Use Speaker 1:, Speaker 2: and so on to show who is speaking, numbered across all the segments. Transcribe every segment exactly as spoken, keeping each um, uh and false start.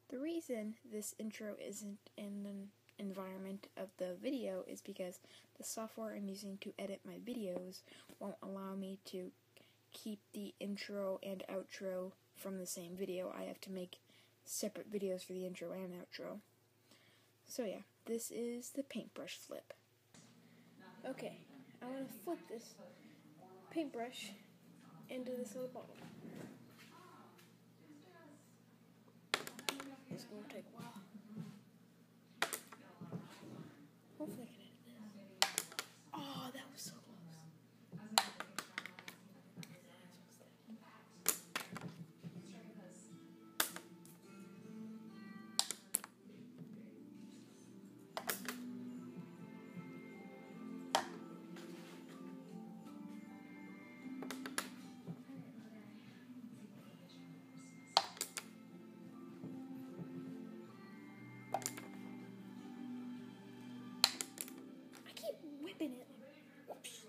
Speaker 1: The reason this intro isn't in an environment of the video is because the software I'm using to edit my videos won't allow me to keep the intro and outro from the same video. I have to make separate videos for the intro and outro. So yeah, this is the paintbrush flip. Okay, I want to flip this paintbrush into this little bottle. It's going to take a while. Hopefully I can edit this. Oh, that was so close. I keep whipping it. Whoops.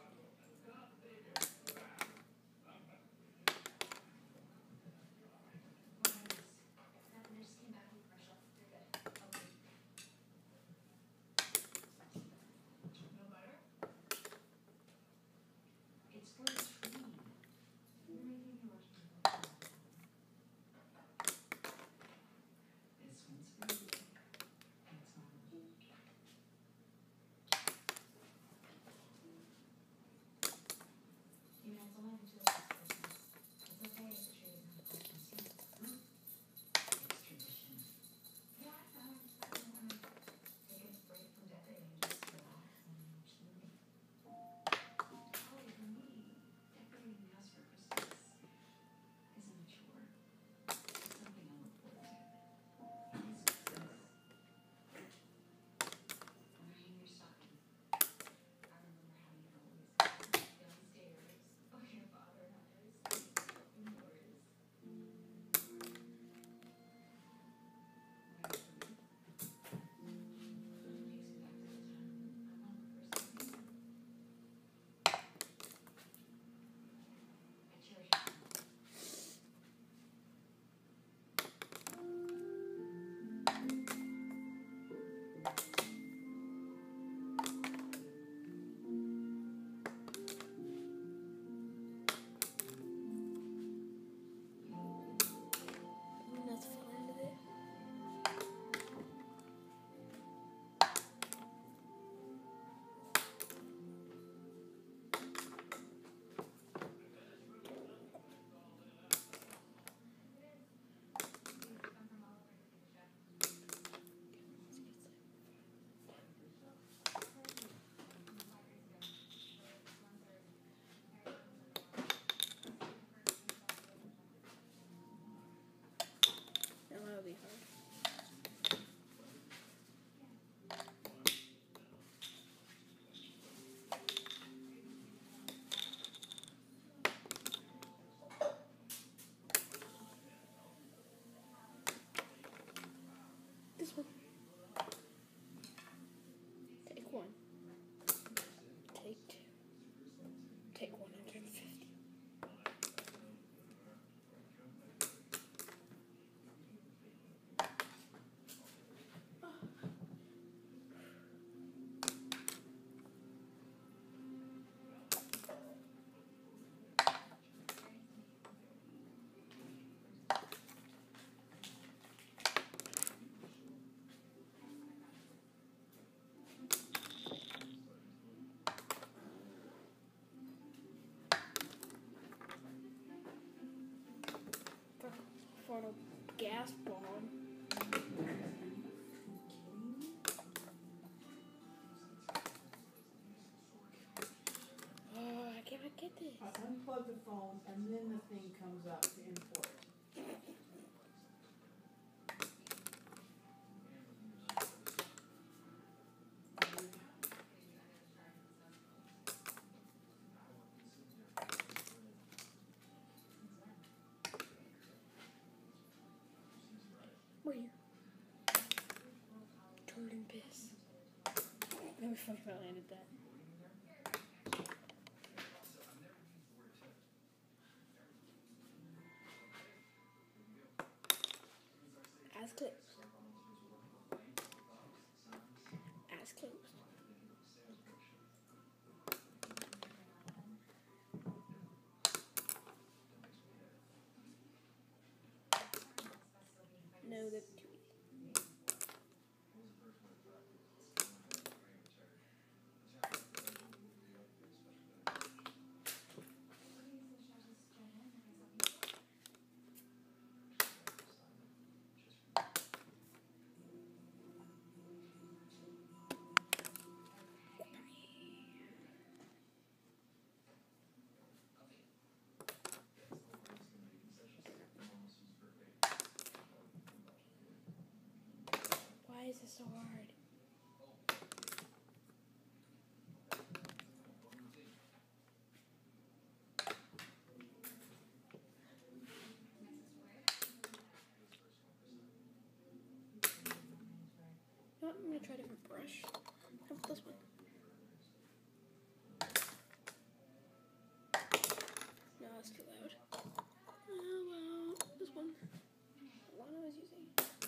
Speaker 1: That'll be hard. This one. Take one. Take two. Take one hundred fifty. For a gas bomb. Oh, I cannot get this.
Speaker 2: I unplug the phone and then the thing comes up to import.
Speaker 1: Where you? Turd piss. Let me fucking if I landed that. As to As closed. No, that's too easy. Why is this so hard? You know what? I'm gonna try a different brush. How about this one? No, that's too loud. How about this one? The one I was using.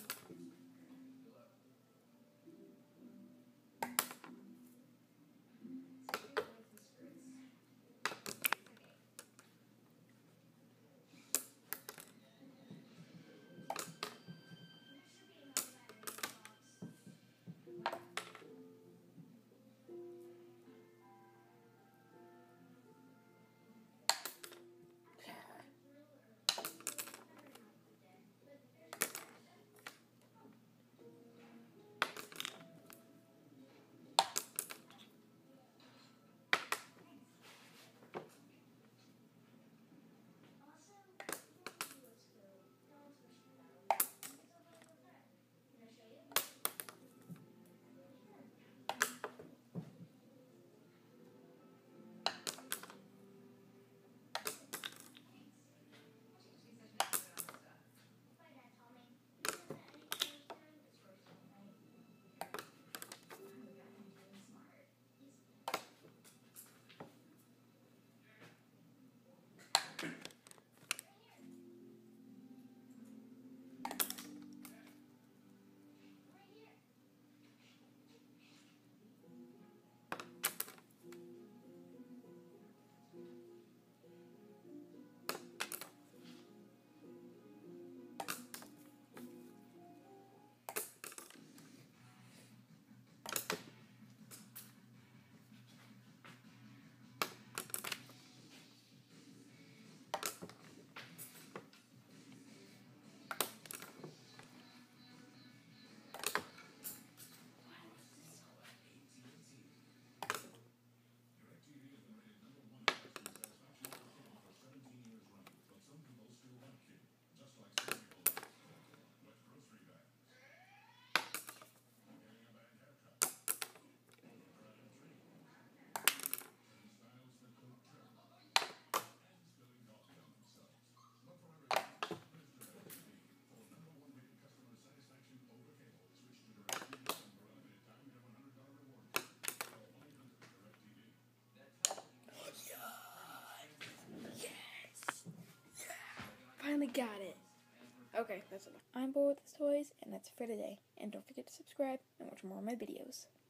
Speaker 1: Finally got it. Okay, that's enough. I'm bored with this toys, and that's it for today. And don't forget to subscribe and watch more of my videos.